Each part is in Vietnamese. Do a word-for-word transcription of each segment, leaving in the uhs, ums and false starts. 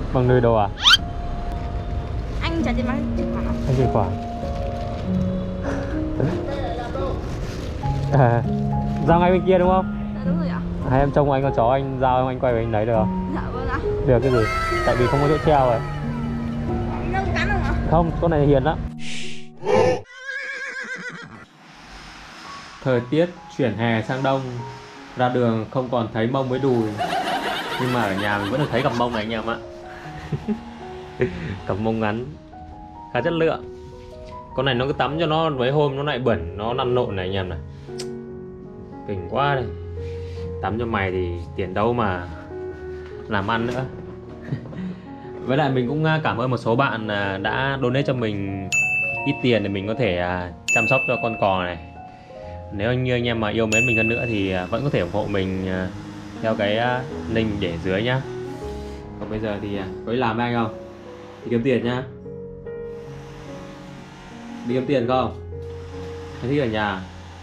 Bằng nơi đâu à? Anh trả tiền bằng chuyển khoản à? Anh chuyển khoản. À, giao ngay bên kia đúng không? Dạ đúng rồi ạ. Hay em trông anh con chó anh giao anh quay về anh lấy được không? Dạ vâng ạ. Được cái gì? Tại vì không có chỗ treo rồi. Đâu cắn không ạ? Không, con này hiền lắm. Thời tiết chuyển hè sang đông, ra đường không còn thấy mông với đùi, nhưng mà ở nhà mình vẫn được thấy cặp mông này anh em ạ. Cặp mông ngắn khá chất lượng. Con này nó cứ tắm cho nó mấy hôm nó lại bẩn, nó lăn lộn này anh em này. Kinh quá đây. Tắm cho mày thì tiền đâu mà làm ăn nữa. Với lại mình cũng cảm ơn một số bạn đã donate cho mình ít tiền để mình có thể chăm sóc cho con cò này. Nếu như anh em mà yêu mến mình hơn nữa thì vẫn có thể ủng hộ mình theo cái link để dưới nhá. Còn bây giờ thì có đi làm với anh không? Đi kiếm tiền nhá. Đi kiếm tiền không? Hay thích ở nhà?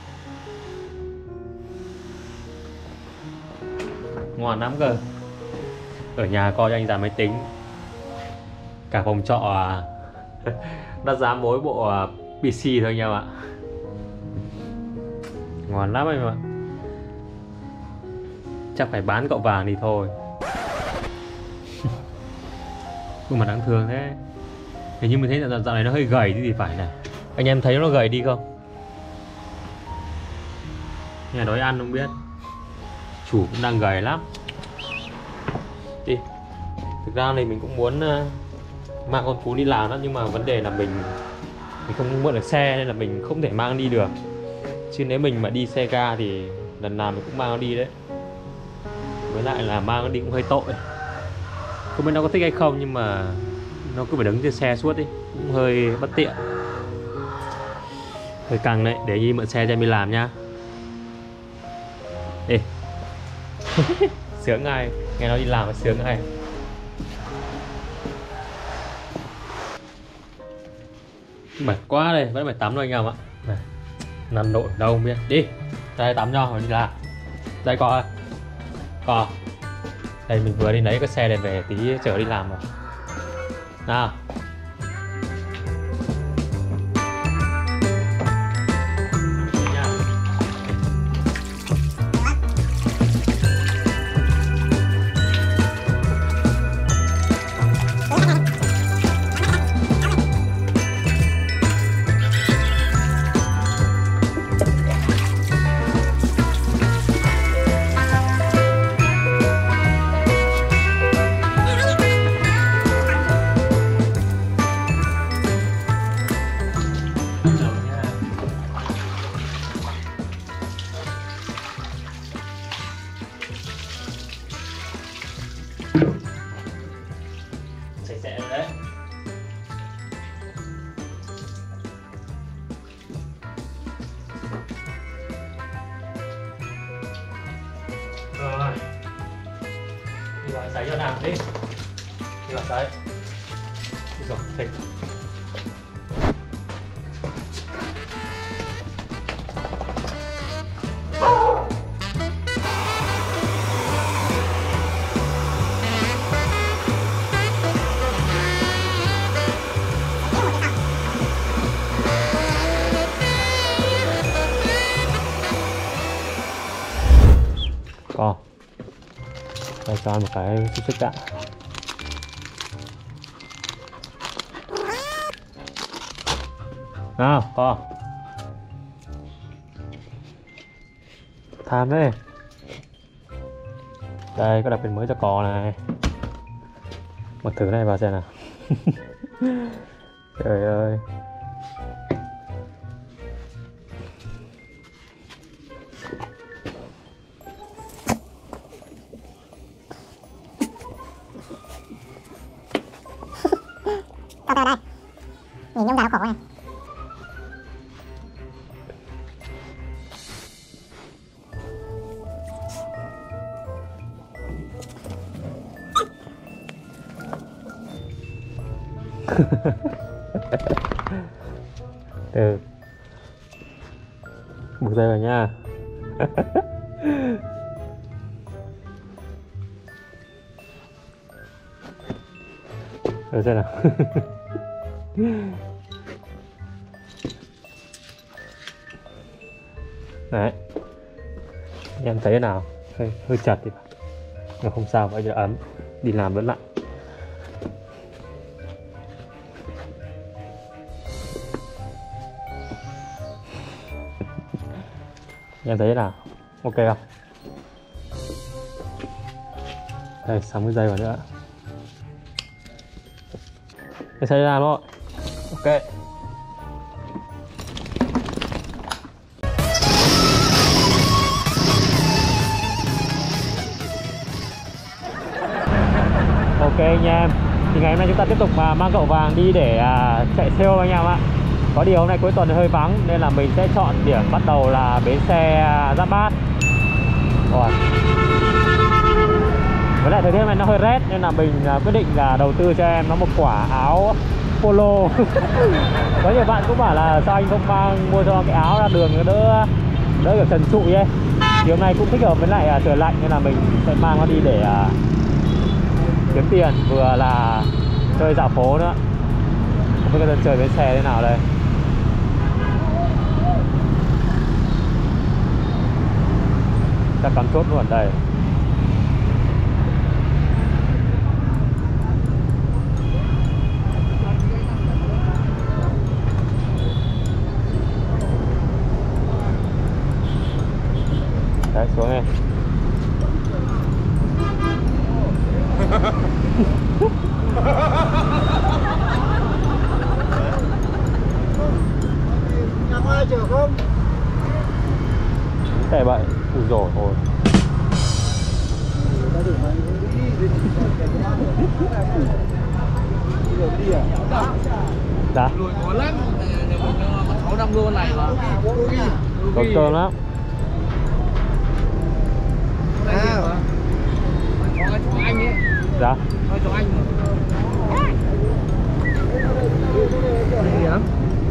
Ngoan lắm cơ. Ở nhà coi cho anh già máy tính. Cả phòng trọ đã giá mỗi bộ pê xê thôi anh em ạ. Ngoan lắm anh ạ. Chắc phải bán cậu vàng đi thôi. Nhưng mà đáng thương thế. Hình như mình thấy dạo, dạo này nó hơi gầy đi thì phải này. Anh em thấy nó gầy đi không? Nhà đói ăn không biết. Chủ cũng đang gầy lắm. Đi. Thực ra thì mình cũng muốn uh, mang con Phú đi làm đó, nhưng mà vấn đề là mình mình không mượn được xe nên là mình không thể mang đi được. Chứ nếu mình mà đi xe ga thì lần nào mình cũng mang nó đi đấy. Với lại là mang nó đi cũng hơi tội. Không biết nó có thích hay không nhưng mà nó cứ phải đứng trên xe suốt đi, cũng hơi bất tiện. Hơi căng đấy, để Nhi mượn xe cho em đi làm nhá. Đi. Sướng ngay, nghe nó đi làm mà sướng ngay. Mệt quá đây, vẫn phải tắm thôi anh em ạ. Này, năn nộn đâu không biết. Đi, ra đây tắm cho rồi đi làm. Đây cò ơi. Cò. Đây mình vừa đi lấy cái xe này về tí chở đi làm rồi. Nào. Sạch sẽ rồi đấy. Rồi. Đi vào giấy cho nào đi. Đi vào giấy. Đi rồi, thịt. Con đây cho ăn một cái xúc xích đã. Nào con tham đấy. Đây có đặc biệt mới cho cò này. Mặc thử này vào xem nào. Trời ơi. Cậu đây, nhìn ông già khổ này. Từ buộc dây vào nha. Rồi xem nào. Đấy. Em thấy thế nào? Hơi, hơi chật thì phải. Nhưng không sao, bây giờ ấm. Đi làm vẫn lạnh. Em thấy thế nào? Ok không? Đây, sáu mươi giây vào nữa. Em thấy thế nào thôi. Ok. Ok anh em, thì ngày hôm nay chúng ta tiếp tục uh, mang cậu vàng đi để uh, chạy sale anh em ạ. Có điều hôm nay cuối tuần hơi vắng nên là mình sẽ chọn điểm bắt đầu là bến xe uh, Giáp Bát. Rồi. Với lại thời tiết này nó hơi rét nên là mình uh, quyết định là đầu tư cho em nó một quả áo polo. Có nhiều bạn cũng bảo là sao anh không mang mua cho cái áo ra đường nó đỡ đỡ kiểu trần trụi ấy. Thì hôm nay cũng thích hợp với lại uh, trời lạnh nên là mình sẽ mang nó đi để uh, kiếm tiền, vừa là chơi dạo phố nữa. Không biết cái dân trời bến xe thế nào đây. Chắc cắm chốt luôn đây. Đấy, xuống em. Nhà ai chở không? Thế vậy, ui dồi thôi. Dạ. Lùi có lắm, sáu năm luôn này mà. Có cơm lắm. À, có cái cho anh ấy. Dạ. Có cho anh mà. Gì lắm?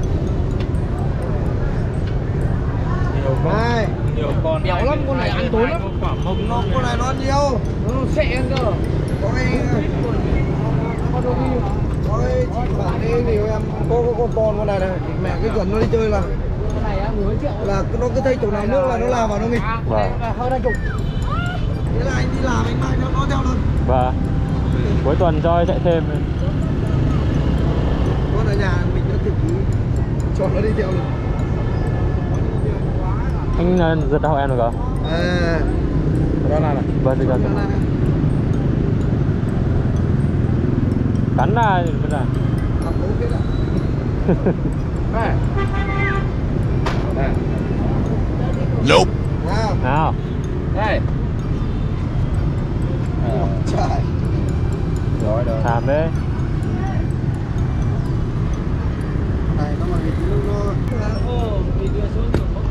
Nhiều Này, nhiều con. béo lắm, con này ăn tối lắm. Mông Nó con này nó ăn nhiều. Nó sẽ ăn cơ. Có cái có đôi khi có cái chị bảo đi thì em có có con con con này này, mẹ cái gần nó đi chơi là con này á mười triệu là nó cứ thấy chỗ nào nước là nó làm vào nó nghịch. Vâng. Hơn hai chục. Thế là anh đi làm anh mang theo nó theo luôn. Vâng. Cuối tuần cho chạy thêm. Con ở nhà mình đã tự ký cho nó đi theo luôn. Anh giật đau em được không? À, đó là này. Vâng, thì cần. Cắn ra vẫn là. Làm bố cái này. Này. Nope. Nào. Nào. Đây. À, trời. Rồi rồi. Làm đấy. Này nó mà nghịch nó nó. Ô, đi đưa xuống.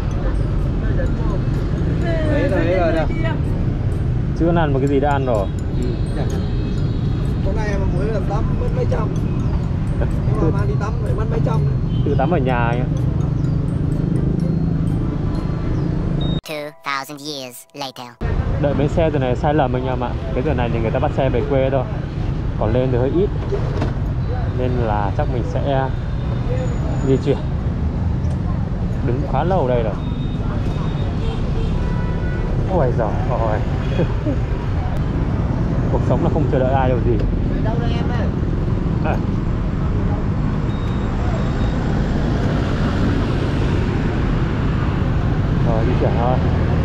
Đấy rồi, đấy rồi nè. Chưa ăn một cái gì đã ăn rồi. Con này mà mới làm tắm mất mấy trăm. Nhưng mà mang đi tắm phải mất mấy trăm. Tự tắm ở nhà nhá. two thousand years later. Đợi bến xe giờ này sai lầm anh em ạ. Cái giờ này thì người ta bắt xe về quê thôi. Còn lên thì hơi ít. Nên là chắc mình sẽ di chuyển. Đứng khá lâu đây rồi. Ôi giời ơi. Cuộc sống là không chờ đợi ai đâu gì. Đâu đây em ơi? À. Rồi di chuyển thôi.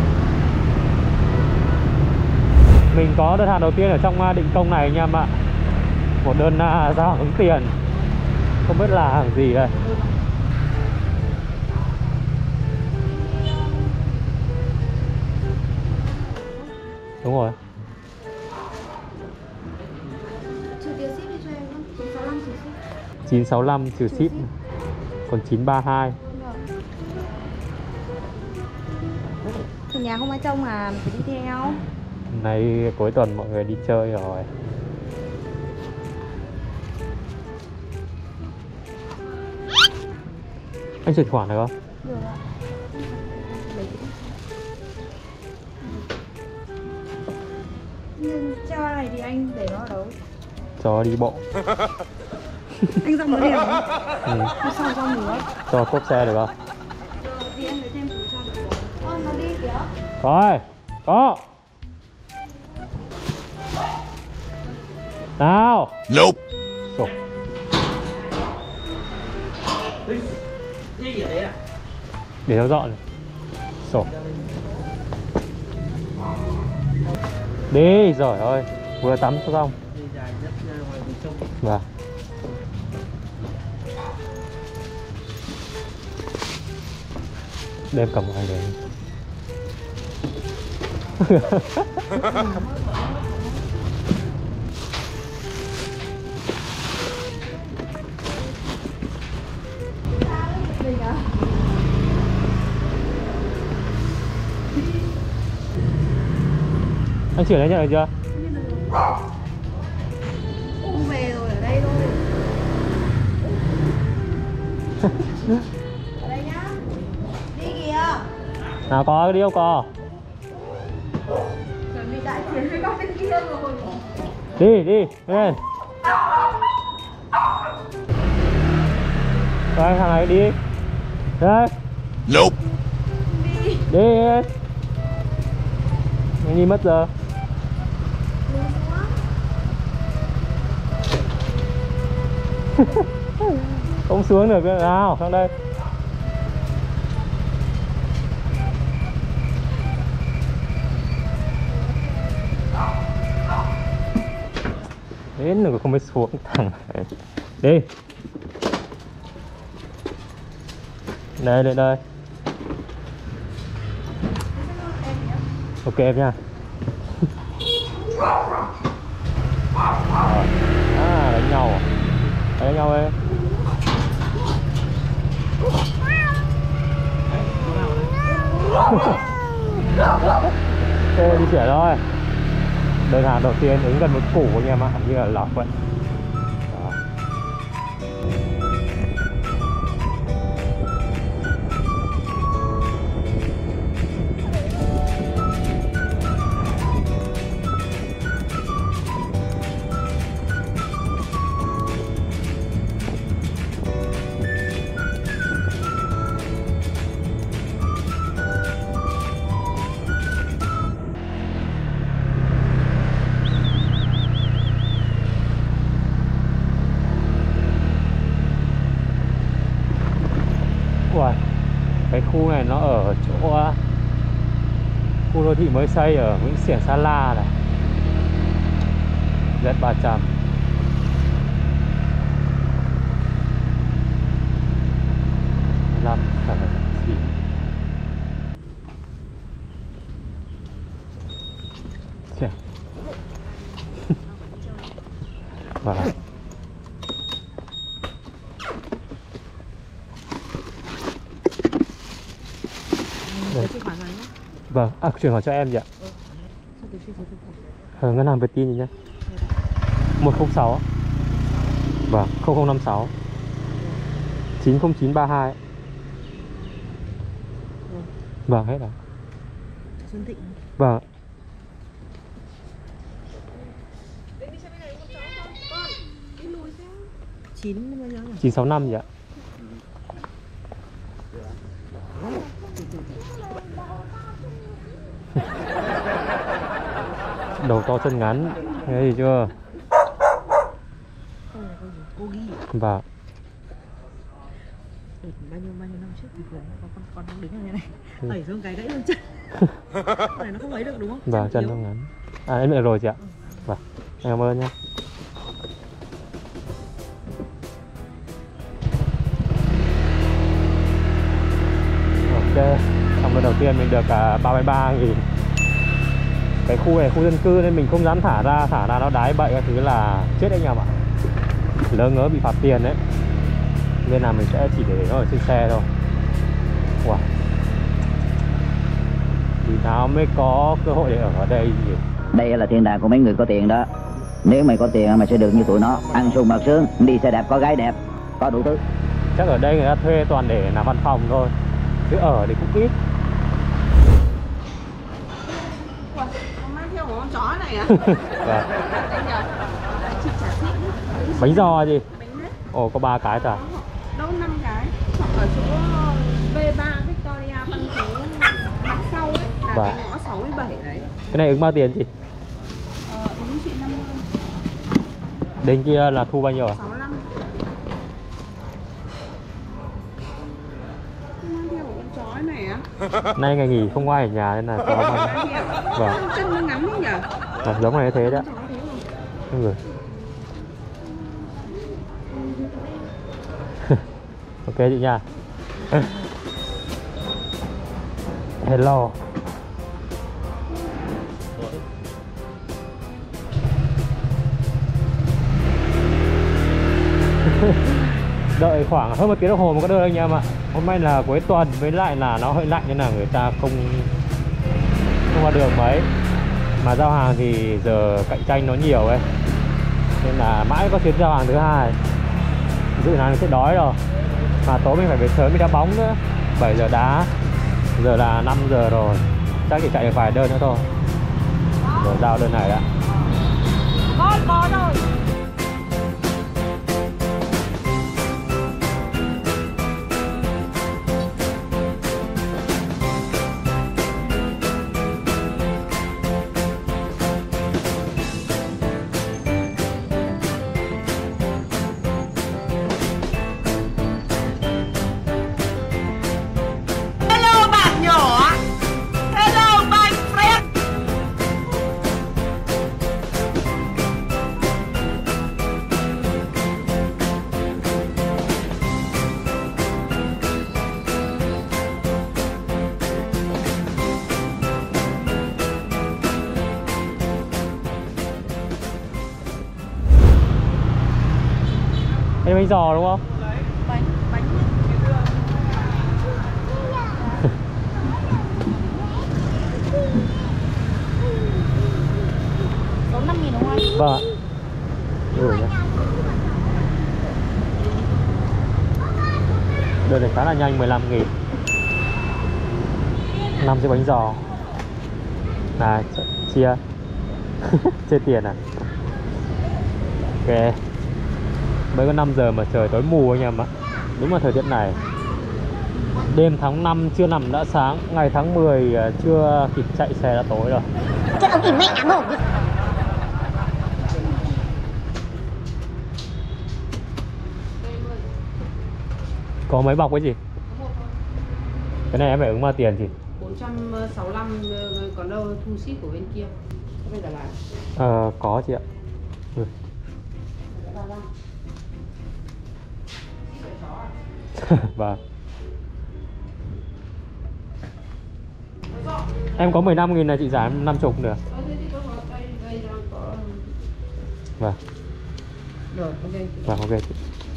Mình có đơn hàng đầu tiên ở trong định công này anh em ạ. Một đơn uh, giao hàng ứng tiền. Không biết là hàng gì đây. Đúng rồi. Trừ tiền ship đi cho em không? chín sáu lăm trừ ship. chín sáu lăm trừ ship. Còn chín ba hai. Thì nhà không ai trông mà phải đi theo. Hôm nay cuối tuần mọi người đi chơi rồi. Anh chuyển khoản được không? Được ạ. Nhưng cho này thì anh để nó ở đâu? Cho đi bộ. Anh ra mới đều. Ừ. Không sao ra nữa. Cho cốp xe được không? Thì em lấy thêm túi cho được. Ôi nó đi kìa. Rồi, có. Nào. Nope. Sổ. Để nó dọn. Sổ. Đi, rồi ơi. Vừa tắm xong. Vâng. Đem cầm hai đến. Anh chuyển lên nhận được chưa? Ôm về rồi ở đây thôi. Ở đây nhá. Đi kìa. Nào có đi không có? Chuẩn bị đại chiến với các bên kia rồi. Đi đi lên. Rồi thằng này đi. Đây. Nope. Đi. Đi. Anh đi mất giờ. Không xuống được nào, sang đây. Đến rồi không biết xuống thằng này. Đi. Đây đây đây. Ok em nha. À đánh nhau à? Đánh nhau em. Ok đi chuyển thôi. Đơn hàng đầu tiên ứng gần một củ anh em ạ, như là lọc vậy. Đó. Ui, cái khu này nó ở chỗ khu đô thị mới xây ở Nguyễn Xiển Sa La này, Z ba trăm. Năm chín. Chà. Vâng. Vâng, à, chuyển khoản cho em vậy ạ. Ờ, ngân hàng Vietin nhé. một không sáu. Vâng, không không năm sáu. chín không chín ba hai. Vâng, hết rồi. Xuân Thịnh. Vâng. chín sáu năm vậy ạ. Đầu to chân ngắn, nghe gì chưa? Cô ghi. Vâng. Bao nhiêu bao nhiêu năm trước thì con con con đang đứng ở đây này, đẩy xuống cái gãy luôn chân. Này nó không ấy được đúng không? Vâng, chân nó ngắn. À em nhận rồi chị ạ. Vâng, em cảm ơn nhé. Ok, xong lần đầu tiên mình được cả ba mươi ba nghìn. Cái khu này khu dân cư nên mình không dám thả ra, thả ra nó đái bậy các thứ là chết anh em ạ. Lỡ ngớ bị phạt tiền đấy. Nên là mình sẽ chỉ để nó ở trên xe thôi. Wow. Thì nào mới có cơ hội để ở ở đây gì. Đây là thiên đàng của mấy người có tiền đó. Nếu mày có tiền mày sẽ được như tụi nó, ăn sung mặc sướng, đi xe đẹp, có gái đẹp, có đủ thứ. Chắc ở đây người ta thuê toàn để làm văn phòng thôi, chứ ở thì cũng ít. Ủa, mang theo một con chó này à? Vâng. Chị chả thích. Bánh giò gì? Bánh nếp. Ồ, có ba cái à? Đâu năm cái. Hoặc ở chỗ B ba Victoria Văn Phú mặt sau ấy là Vâng. cái ngõ sáu mươi bảy đấy. Cái này ứng bao tiền chị? Ờ, ứng chị năm mươi. Đến kia là thu bao nhiêu à? sáu mươi lăm. Mang theo của con chó này á. Nay ngày nghỉ không có ai ở nhà nên là có mang. Vâng. Chân nó ngắn đấy nhỉ? À, giống này thế đó. Chó thế mà. Đúng rồi. Ok chị nha. Hello. Đợi khoảng hơn một tiếng đồng hồ mới có đơn anh em ạ. Hôm nay là cuối tuần với lại là nó hơi lạnh nên là người ta không không qua đường mấy. Mà giao hàng thì giờ cạnh tranh nó nhiều ấy, nên là mãi có chuyến giao hàng thứ hai. Dự là sẽ đói rồi. Mà tối mình phải về sớm mới đá bóng nữa. Bảy giờ đá. Giờ là năm giờ rồi. Chắc chỉ chạy được vài đơn nữa thôi. Rồi giao đơn này đã. Con có rồi. Đây bánh giò đúng không? Bánh bánh có năm nghìn đúng không anh? Vâng ạ. Rồi nhá. Đơn này khá là nhanh, mười lăm nghìn. năm cái bánh giò. Này, chia. Chia tiền à? Ok. Mới có năm giờ mà trời tối mù anh em ạ. Đúng là thời tiết này. Đêm tháng năm chưa nằm đã sáng. Ngày tháng mười chưa kịp chạy xe đã tối rồi. Cái ông kìm mẹ mồm. Có mấy bọc cái gì? Cái này em phải ứng bao tiền chị? bốn trăm sáu mươi lăm, còn đâu thu ship của bên kia. Có bên Đà Lạt. Ờ, có chị ạ. Ừ. Vâng. Em có mười lăm nghìn là chị giảm năm mươi nữa. Vâng. Rồi, ok. Vâng, ok chị.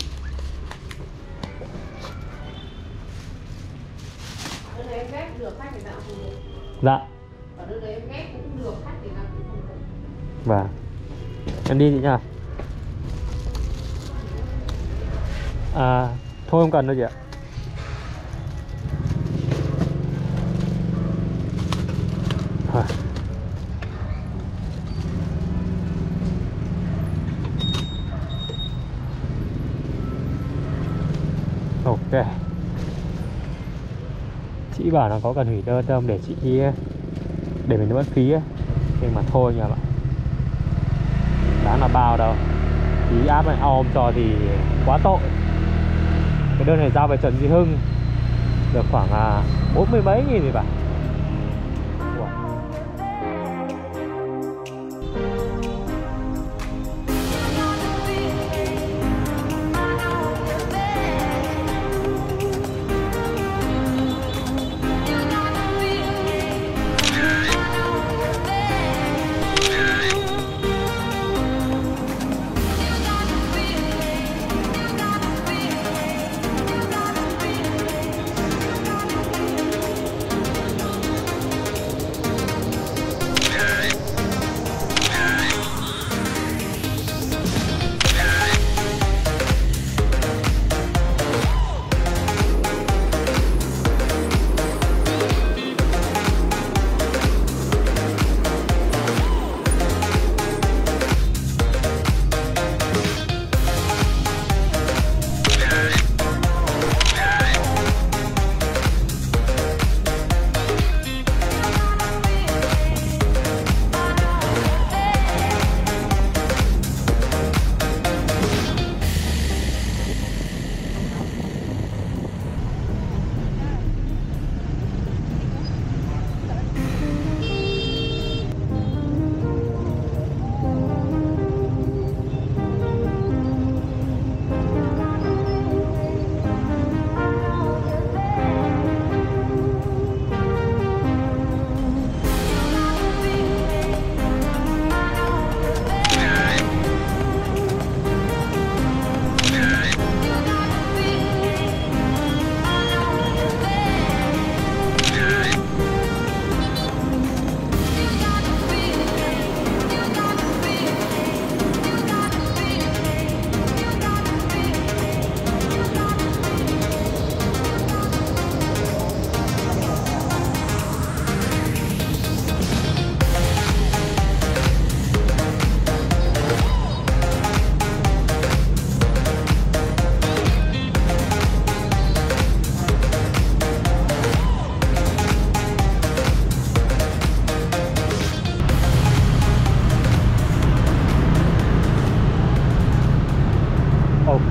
Ở đây em ghép được khách thì nào cũng được. Dạ. Ở đây em ghép cũng được khách thì nào cũng được. Vâng. Em đi chị nha. À, thôi không cần đâu chị ạ. À. Ok. Chị bảo là có cần hủy đơn không để chị để mình mất phí ấy. Nhưng mà thôi nha bạn. Đáng là bao đâu. Phí áp này ôm cho thì quá tội. Cái đơn này giao về Trần Duy Hưng được khoảng à, bốn mươi mấy nghìn thì phải.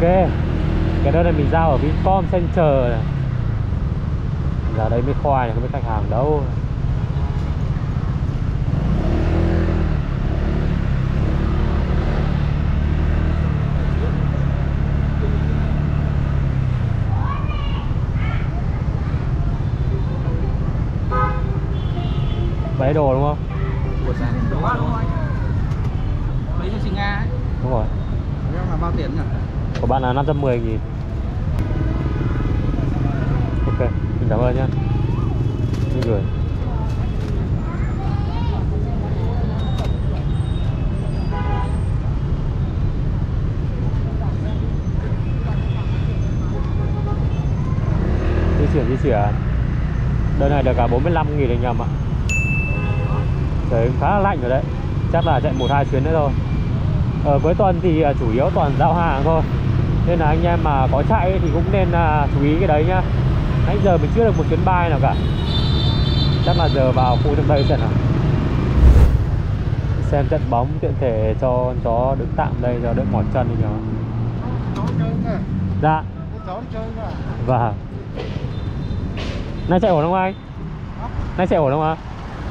Ok, cái đơn này mình giao ở Vincom Center này. Giờ đây mới khoai này, không biết khách hàng đâu. Lấy đồ đúng không? Lấy cho chị Nga ấy. Đúng rồi. Em là bao tiền nhỉ? Của bạn là năm trăm mười nghìn. Ok, mình cảm ơn nhé. Mình gửi. Di chuyển di chuyển. Đơn này được cả bốn mươi lăm nghìn anh nhầm ạ. Trời khá là lạnh rồi đấy. Chắc là chạy một hai chuyến nữa thôi. Ở cuối tuần thì chủ yếu toàn giao hàng thôi. Nên là anh em mà có chạy thì cũng nên uh, chú ý cái đấy nhá. Nãy giờ mình chưa được một chuyến bay nào cả. Chắc là giờ vào khu trong đây xem nào. Xem trận bóng tiện thể cho chó đứng tạm đây cho đỡ mỏi chân đi nhá. Cháu chơi kìa. Dạ. Cháu chơi kìa. Vâng. Nay chạy ổn không anh? Hả? Nay chạy ổn không ạ?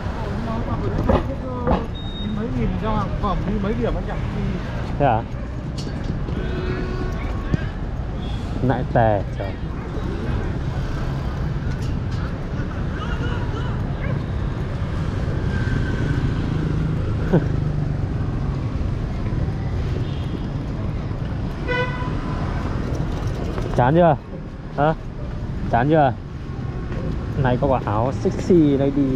Mấy nghìn cho hàng phẩm đi mấy điểm anh chẳng đi. Thế à? Lại tè trời. Chán chưa? Hả? Chán chưa? Này có quả áo sexy đây đi.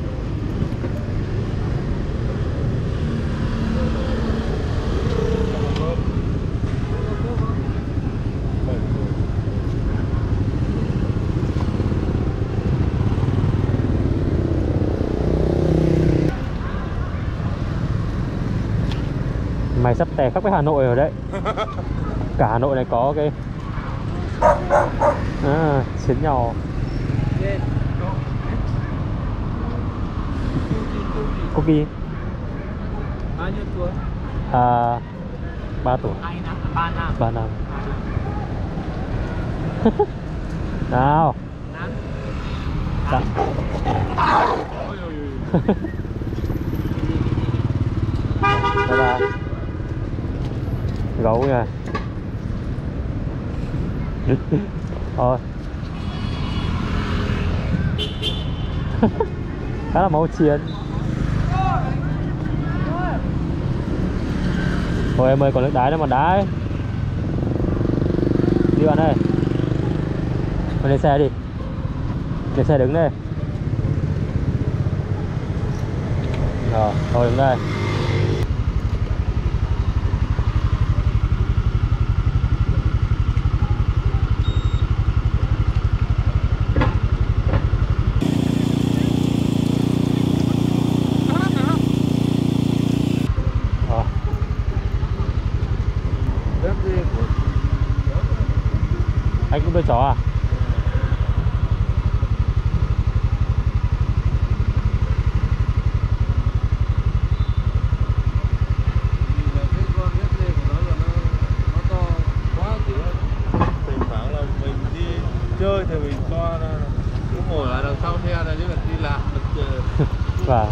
Mày sắp tè khắp cái Hà Nội rồi đấy. Cả Hà Nội này có cái à, chiến nhau. Cookie. Bao nhiêu tuổi? À, ba tuổi. Hai năm, ba năm. Ba năm. Nào. Dạ. Bye bye. Gấu nha. Thôi. Khá là máu chiến. Thôi em ơi, còn nước đái nữa mà đái. Đi bạn ơi. Mình lên xe đi. Lên xe đứng đây. Rồi, thôi đứng đây. Anh cũng nuôi chó à? Chơi thì mình cho cũng ngồi ở đằng sau xe này chứ là đi làm được. Vâng.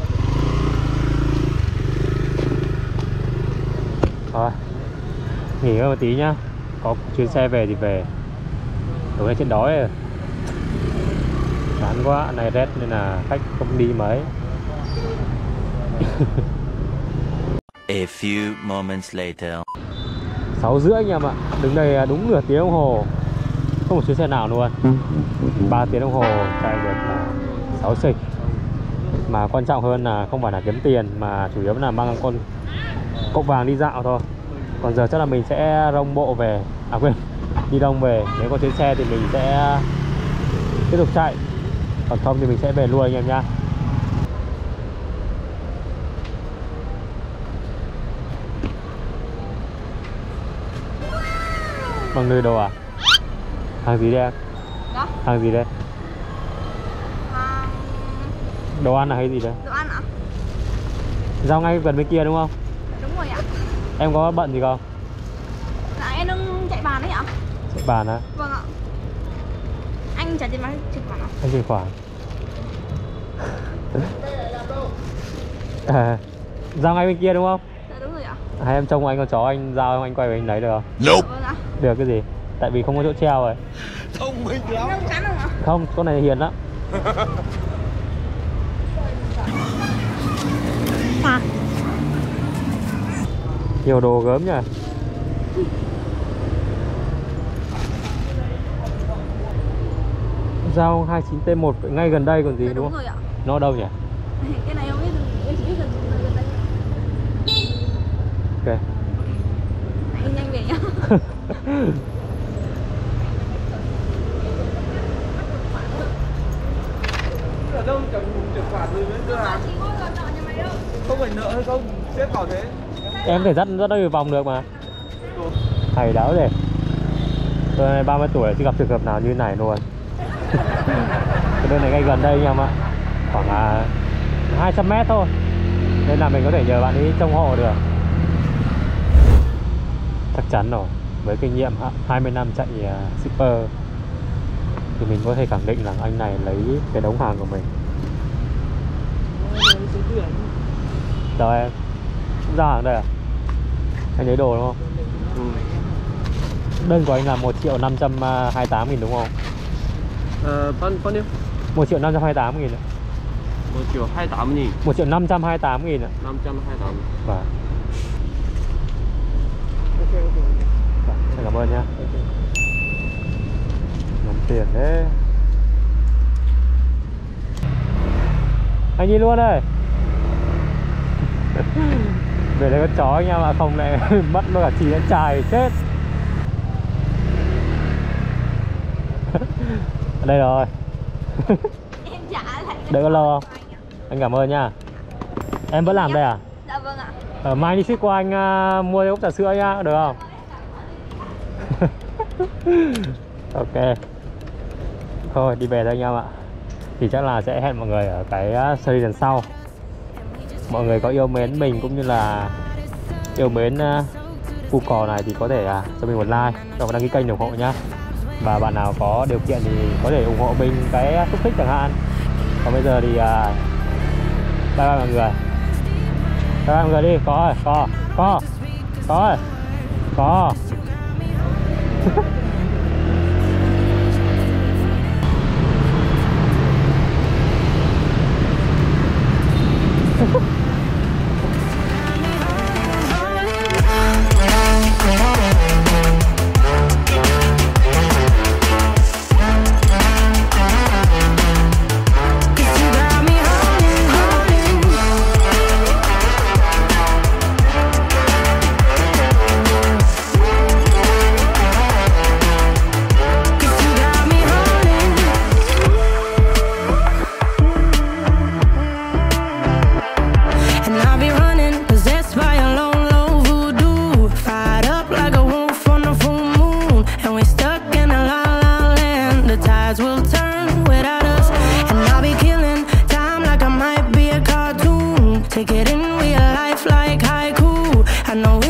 Thôi nghỉ ngơi một tí nhá. Có chuyến xe về thì về. Tối nay chết đói rồi. Chán quá, này rét nên là khách không đi mấy. A few moments later. Sáu rưỡi anh em ạ. Đứng đây đúng nửa tiếng đồng hồ. Không một chuyến xe nào luôn. Ba tiếng đồng hồ chạy được sáu xịch. Mà quan trọng hơn là không phải là kiếm tiền, mà chủ yếu là mang con cốc vàng đi dạo thôi. Còn giờ chắc là mình sẽ rông bộ về. À quên, đi đông về. Nếu có chuyến xe thì mình sẽ tiếp tục chạy. Còn không thì mình sẽ về luôn anh em nhá. Bằng nơi đồ à? Hàng gì đây em? Đó. Hàng gì đây? Hàng... Đồ ăn là hay gì đây? Đồ ăn ạ? Giao ngay gần bên kia đúng không? Đúng rồi ạ. Em có bận gì không? Dạ em đang chạy chạy bàn đấy ạ? Chạy bàn á? Vâng ạ. Anh trả tiền bán trực khoản ạ? Anh chuyển khoản. À, giao ngay bên kia đúng không? Dạ đúng rồi ạ. Hay em trông anh con chó anh giao anh quay về anh lấy được không? Nope. Vâng ạ. Được cái gì? Tại vì không có chỗ treo rồi. Thông minh lắm. Không chắn không ạ? Không, con này hiền lắm. Dạ. Nhiều đồ gớm nhỉ. Giao hai chín T một ngay gần đây còn gì Dạ, đúng, đúng không? rồi ạ. Nó ở đâu nhỉ? Cái này không biết, em chỉ biết gần gần đây. Ok. Anh nhanh về nhá. Ở đâu chẳng chuyển khoản rồi mới đưa hàng. Không phải nợ hay không? Sếp bảo thế. Em thể dắt dắt nó về vòng được mà. Thầy đáo để. Tôi này ba mươi tuổi chưa gặp trường hợp nào như này luôn. Cái nơi này ngay gần đây anh em ạ. Khoảng uh, hai trăm mét thôi. Nên là mình có thể nhờ bạn ấy trông hộ được. Chắc chắn rồi. Với kinh nghiệm hai mươi năm chạy uh, shipper thì mình có thể khẳng định rằng anh này lấy cái đống hàng của mình. Chào em. Ra hàng đây à? Anh lấy đồ đúng không? Ừ. Đơn của anh là một triệu năm trăm hai mươi tám nghìn đúng không? Ờ, bao, bao nhiêu? một triệu năm trăm hai mươi tám nghìn ạ. một triệu hai mươi tám nghìn. một triệu năm trăm hai mươi tám nghìn ạ. năm trăm hai mươi tám. Vâng. Vâng, cảm ơn nhá. Nắm tiền đấy. Anh đi luôn đây. Về đây con chó anh em ạ, không lại bắt nó cả chỉ nó chài chết. Ở đây rồi. Em trả lại. Đợi có lâu không? Anh cảm ơn nha. Em vẫn làm đây à? Dạ vâng ạ. Ở mai đi ship qua anh uh, mua ốc trà sữa nhá, được không? Ok. Thôi đi về thôi anh em ạ. Thì chắc là sẽ hẹn mọi người ở cái uh, series lần sau. Mọi người có yêu mến mình cũng như là yêu mến uh, cu cò này thì có thể uh, cho mình một like và đăng ký kênh ủng hộ nhá. Và bạn nào có điều kiện thì có thể ủng hộ mình cái xúc thích chẳng hạn. Còn bây giờ thì uh, bye bye mọi người. Bye bye mọi người đi. Có rồi, có, có, có rồi, có. Take it in real life like haiku. I know